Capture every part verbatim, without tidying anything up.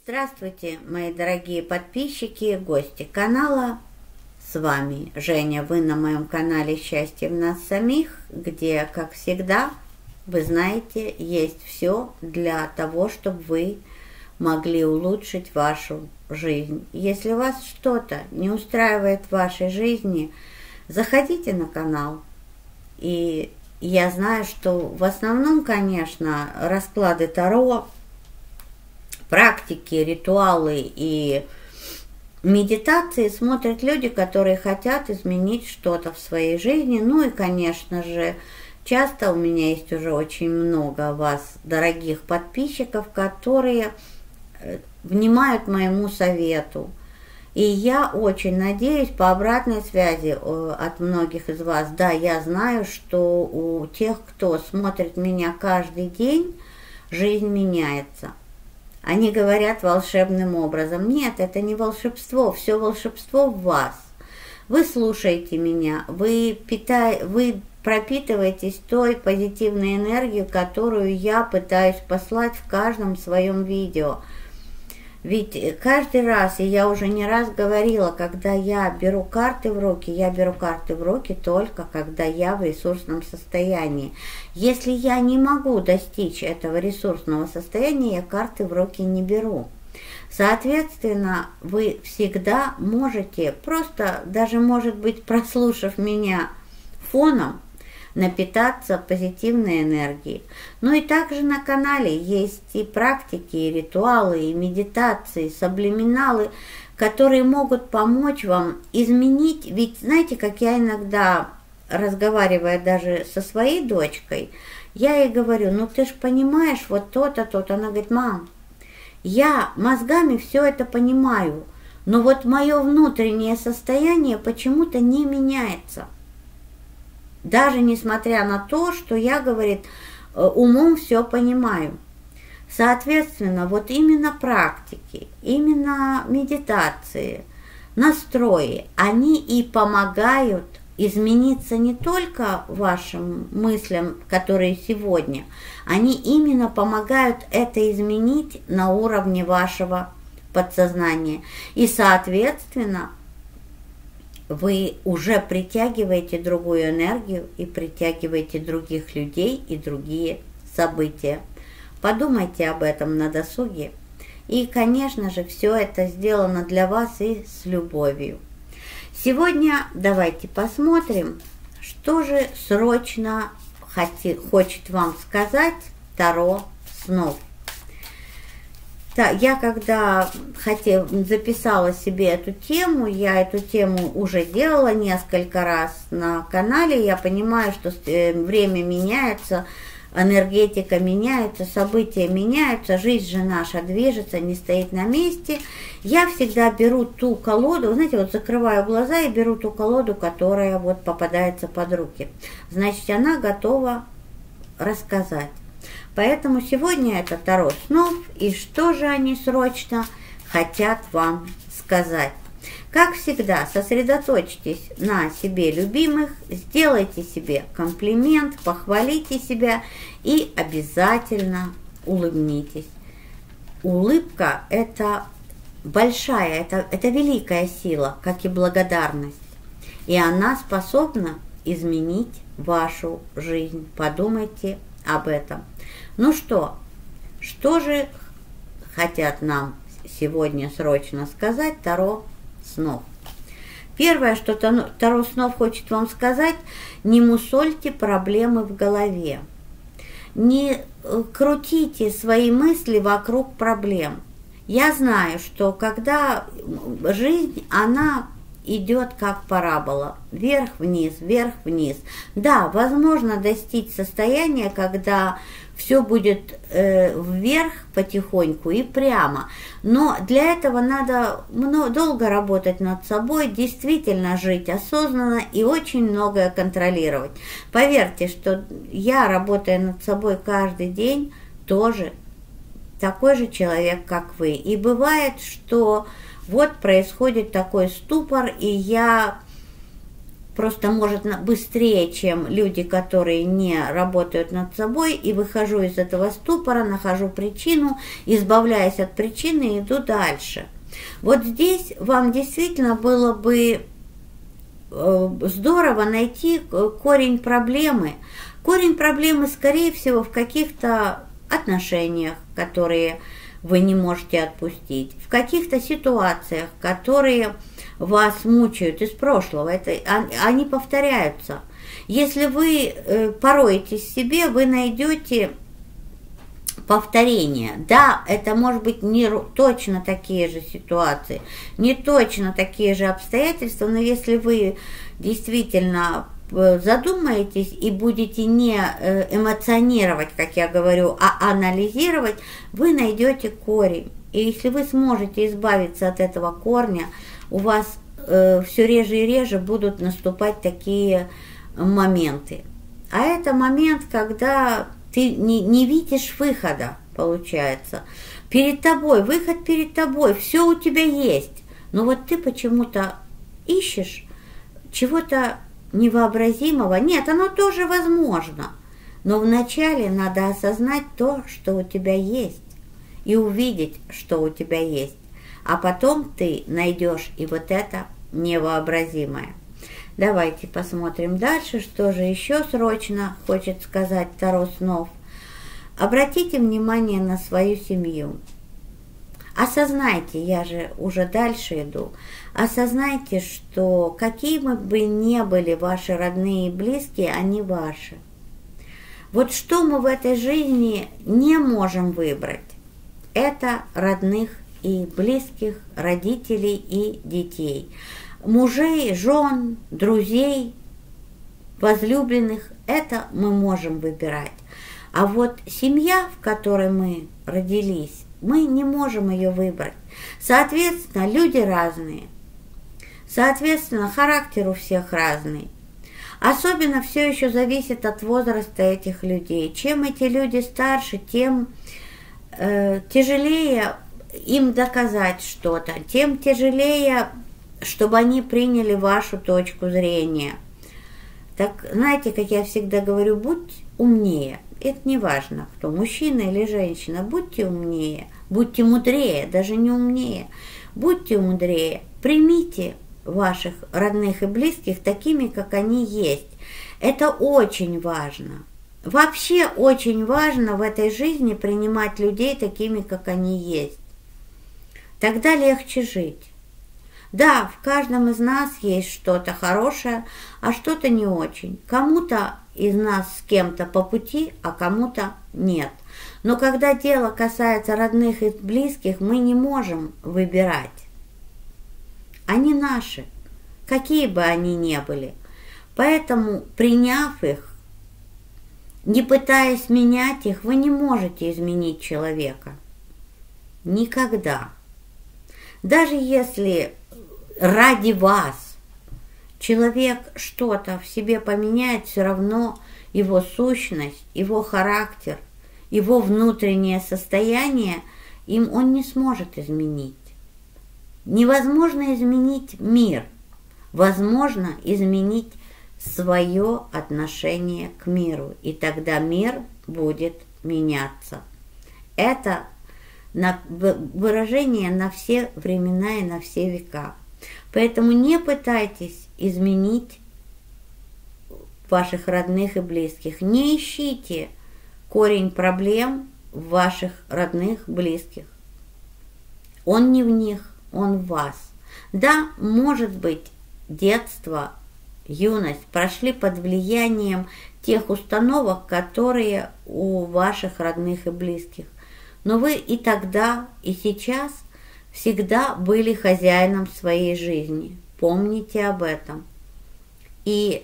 Здравствуйте, мои дорогие подписчики и гости канала. С вами Женя. Вы на моем канале «Счастье в нас самих», где, как всегда, вы знаете, есть все для того, чтобы вы могли улучшить вашу жизнь. Если вас что-то не устраивает в вашей жизни, заходите на канал. И я знаю, что в основном, конечно, расклады Таро, практики, ритуалы и медитации смотрят люди, которые хотят изменить что-то в своей жизни. Ну и, конечно же, часто у меня есть уже очень много вас, дорогих подписчиков, которые внимают моему совету. И я очень надеюсь по обратной связи от многих из вас. Да, я знаю, что у тех, кто смотрит меня каждый день, жизнь меняется. Они говорят волшебным образом. Нет, это не волшебство, все волшебство в вас. Вы слушаете меня, вы, питай, вы пропитываетесь той позитивной энергией, которую я пытаюсь послать в каждом своем видео. Ведь каждый раз, и я уже не раз говорила, когда я беру карты в руки, я беру карты в руки только когда я в ресурсном состоянии. Если я не могу достичь этого ресурсного состояния, я карты в руки не беру. Соответственно, вы всегда можете, просто даже, может быть, прослушав меня фоном, напитаться позитивной энергией. Ну и также на канале есть и практики, и ритуалы, и медитации, и саблиминалы, которые могут помочь вам изменить. Ведь знаете, как я иногда, разговаривая даже со своей дочкой, я ей говорю: ну ты ж понимаешь вот то-то, то-то. Она говорит: мам, я мозгами все это понимаю, но вот мое внутреннее состояние почему-то не меняется. Даже несмотря на то, что я, говорит, умом все понимаю. Соответственно, вот именно практики, именно медитации, настрои, они и помогают измениться не только вашим мыслям, которые сегодня, они именно помогают это изменить на уровне вашего подсознания. И, соответственно, вы уже притягиваете другую энергию и притягиваете других людей и другие события. Подумайте об этом на досуге. И, конечно же, все это сделано для вас и с любовью. Сегодня давайте посмотрим, что же срочно хочет вам сказать Таро снов. Да, я когда хотел, записала себе эту тему, я эту тему уже делала несколько раз на канале. Я понимаю, что время меняется, энергетика меняется, события меняются, жизнь же наша движется, не стоит на месте. Я всегда беру ту колоду, знаете, вот закрываю глаза и беру ту колоду, которая вот попадается под руки. Значит, она готова рассказать. Поэтому сегодня это Таро снов, и что же они срочно хотят вам сказать. Как всегда, сосредоточьтесь на себе любимых, сделайте себе комплимент, похвалите себя и обязательно улыбнитесь. Улыбка – это большая, это, это великая сила, как и благодарность. И она способна изменить вашу жизнь. Подумайте об этом. Ну что, что же хотят нам сегодня срочно сказать Таро снов? Первое, что Таро снов хочет вам сказать: не мусольте проблемы в голове. Не крутите свои мысли вокруг проблем. Я знаю, что когда жизнь, она идет как парабола, вверх-вниз, вверх-вниз. Да, возможно достичь состояния, когда все будет э, вверх потихоньку и прямо. Но для этого надо много, долго работать над собой, действительно жить осознанно и очень многое контролировать. Поверьте, что я, работая над собой каждый день, тоже такой же человек, как вы. И бывает, что вот происходит такой ступор, и я просто, может, быстрее, чем люди, которые не работают над собой, и выхожу из этого ступора, нахожу причину, избавляюсь от причины и иду дальше. Вот здесь вам действительно было бы здорово найти корень проблемы. Корень проблемы, скорее всего, в каких-то отношениях, которые вы не можете отпустить, в каких-то ситуациях, которые вас мучают из прошлого, это, они повторяются. Если вы пороетесь в себе, вы найдете повторение. Да, это может быть не точно такие же ситуации, не точно такие же обстоятельства, но если вы действительно задумаетесь и будете не эмоционировать, как я говорю, а анализировать, вы найдете корень. И если вы сможете избавиться от этого корня, у вас э, все реже и реже будут наступать такие моменты. А это момент, когда ты не, не видишь выхода, получается. Перед тобой, выход перед тобой, все у тебя есть. Но вот ты почему-то ищешь чего-то невообразимого. Нет, оно тоже возможно. Но вначале надо осознать то, что у тебя есть. И увидеть, что у тебя есть. А потом ты найдешь и вот это невообразимое. Давайте посмотрим дальше, что же еще срочно хочет сказать Таро снов. Обратите внимание на свою семью. Осознайте, я же уже дальше иду, осознайте, что какие бы ни были ваши родные и близкие, они ваши. Вот что мы в этой жизни не можем выбрать, это родных и близких, родителей и детей. Мужей, жен, друзей, возлюбленных, это мы можем выбирать. А вот семья, в которой мы родились, мы не можем ее выбрать. Соответственно, люди разные. Соответственно, характер у всех разный. Особенно все еще зависит от возраста этих людей. Чем эти люди старше, тем э, тяжелее им доказать что-то, тем тяжелее, чтобы они приняли вашу точку зрения. Так, знаете, как я всегда говорю, будь умнее. Это не важно, кто, мужчина или женщина, будьте умнее, будьте мудрее, даже не умнее, будьте мудрее, примите ваших родных и близких такими, как они есть. Это очень важно. Вообще очень важно в этой жизни принимать людей такими, как они есть. Тогда легче жить. Да, в каждом из нас есть что-то хорошее, а что-то не очень. Кому-то из нас с кем-то по пути, а кому-то нет. Но когда дело касается родных и близких, мы не можем выбирать. Они наши, какие бы они ни были. Поэтому, приняв их, не пытаясь менять их, вы не можете изменить человека. Никогда. Даже если ради вас человек что-то в себе поменяет, все равно его сущность, его характер, его внутреннее состояние им он не сможет изменить. Невозможно изменить мир, возможно изменить свое отношение к миру, и тогда мир будет меняться. Это выражение на все времена и на все века. Поэтому не пытайтесь изменить ваших родных и близких. Не ищите корень проблем в ваших родных, близких. Он не в них, он в вас. Да, может быть, детство, юность прошли под влиянием тех установок, которые у ваших родных и близких. Но вы и тогда, и сейчас всегда были хозяином своей жизни. Помните об этом. И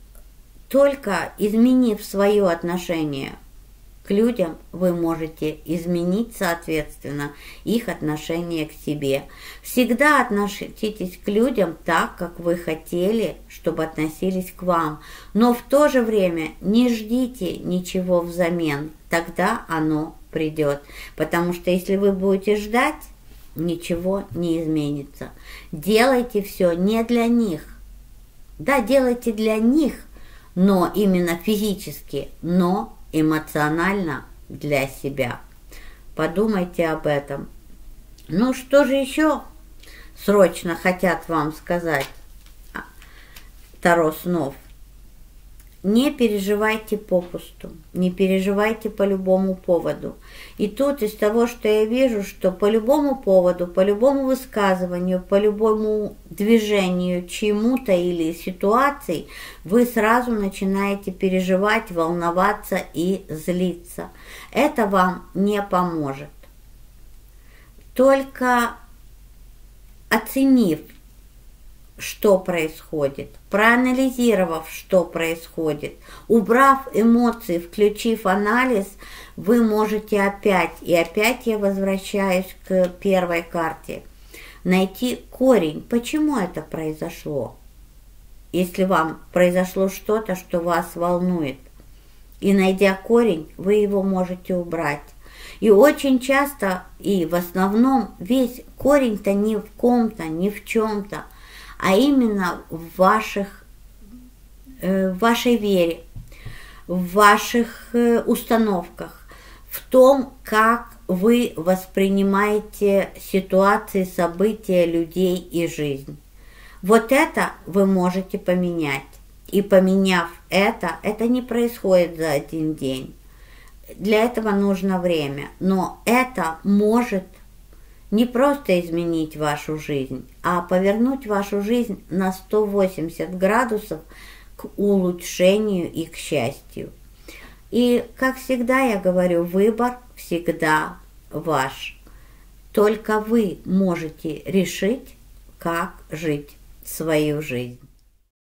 только изменив свое отношение к людям, вы можете изменить, соответственно, их отношение к себе. Всегда относитесь к людям так, как вы хотели, чтобы относились к вам. Но в то же время не ждите ничего взамен. Тогда оно придет. Потому что если вы будете ждать, ничего не изменится. Делайте все не для них. Да, делайте для них, но именно физически, но эмоционально для себя. Подумайте об этом. Ну, что же еще срочно хотят вам сказать Таро снов? Не переживайте попусту, не переживайте по любому поводу. И тут из того, что я вижу, что по любому поводу, по любому высказыванию, по любому движению чему-то или ситуации, вы сразу начинаете переживать, волноваться и злиться. Это вам не поможет. Только оценив, что происходит, проанализировав, что происходит, убрав эмоции, включив анализ, вы можете опять, и опять я возвращаюсь к первой карте, найти корень, почему это произошло. Если вам произошло что-то, что вас волнует, и найдя корень, вы его можете убрать. И очень часто, и в основном, весь корень-то не в ком-то, не в чем-то, а именно в, ваших, э, в вашей вере, в ваших э, установках, в том, как вы воспринимаете ситуации, события, людей и жизнь. Вот это вы можете поменять. И поменяв это, это не происходит за один день. Для этого нужно время. Но это может не просто изменить вашу жизнь, а повернуть вашу жизнь на сто восемьдесят градусов к улучшению и к счастью. И, как всегда я говорю, выбор всегда ваш. Только вы можете решить, как жить свою жизнь.